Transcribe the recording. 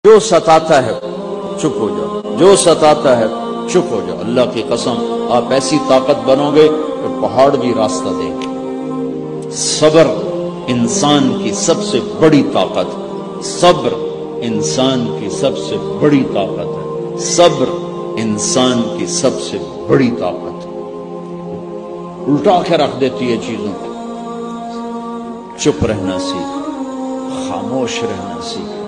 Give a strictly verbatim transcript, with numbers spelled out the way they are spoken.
जो सताता है चुप हो जाओ, जो सताता है चुप हो जाओ। अल्लाह की कसम, आप ऐसी ताकत बनोगे कि पहाड़ भी रास्ता देंगे। सब्र इंसान की सबसे बड़ी ताकत, सब्र इंसान की सबसे बड़ी ताकत है। सब्र इंसान की सबसे बड़ी ताकत उल्टा के रख देती है चीजों को। चुप रहना सीख, खामोश रहना सीख।